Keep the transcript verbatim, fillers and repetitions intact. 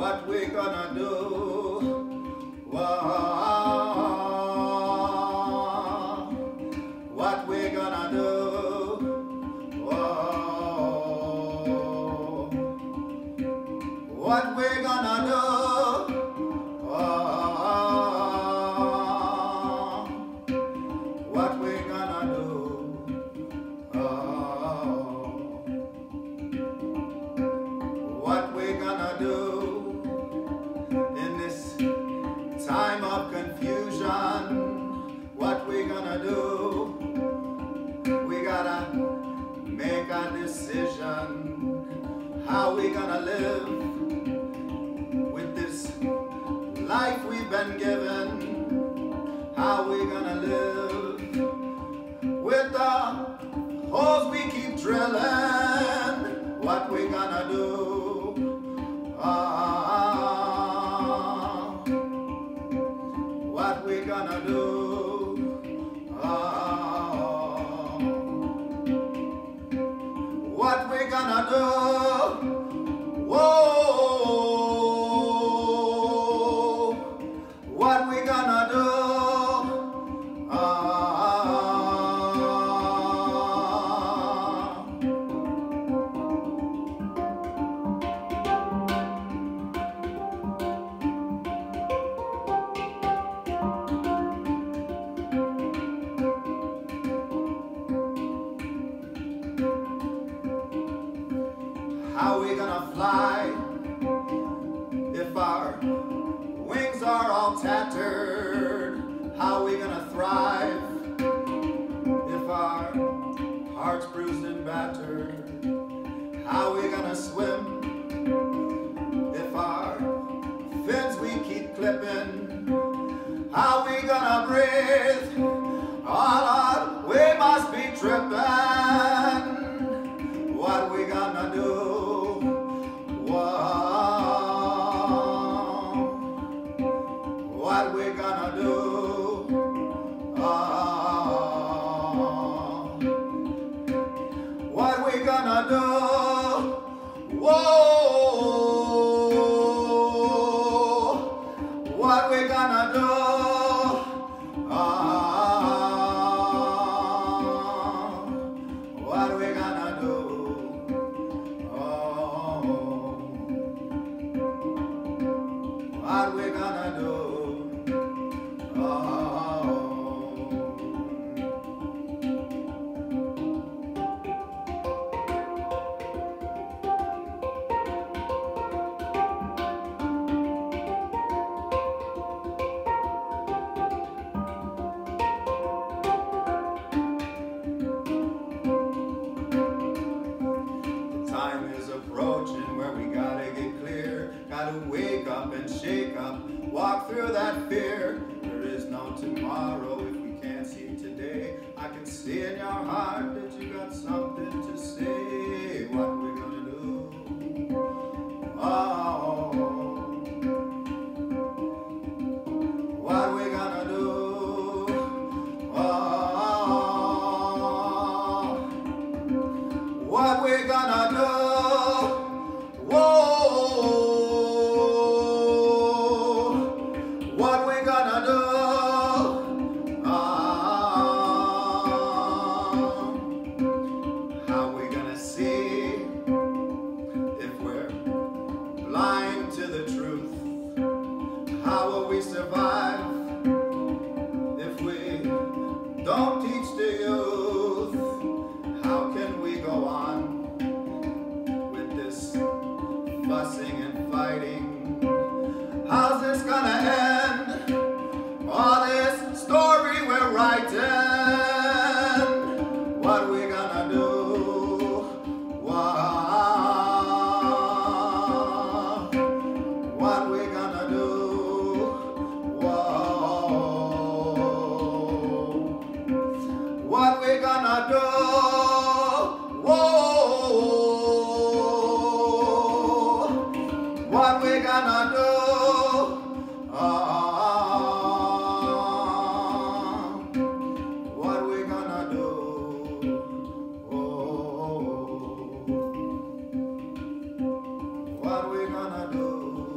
what we gonna do? Whoa. What we gonna do? Whoa. What we gonna do? Oh, what we gonna do? Oh, what we gonna do in this time of confusion? What we gonna do? We gotta make a decision. How we gonna live with this life we've been given? How we gonna live with the holes we keep drilling? What we gonna do? Ah, what we gonna do? Ah, what we gonna do? Whoa. What we gonna do? Ah, how we gonna fly if our wings are all tattered? How we gonna thrive if our hearts bruised and battered? How we gonna swim if our fins we keep clipping? How we gonna breathe? Oh Lord, we must be tripping. What we gonna do? What we gonna do? Oh, what we gonna do? Whoa, what we gonna do? Oh, what we gonna do? Oh, what we gonna do? Time is approaching where we gotta get clear. Gotta wake up and shake up, walk through that fear. There is no tomorrow if we can't see today. I can see in your heart that you got something to say. What we gonna do? Oh, what we gonna do? Oh, what we gonna do? Whoa, what we gonna do? Ah, how we gonna see if we're blind to the truth? How will we survive if we don't teach the youth? How can we go on fussing and fighting? How's this gonna end? All this story we're writing. What we gonna do? Whoa. What we gonna do? Whoa. What we gonna do? Whoa. What we gonna do? Uh, what we gonna do? Oh, what we gonna do?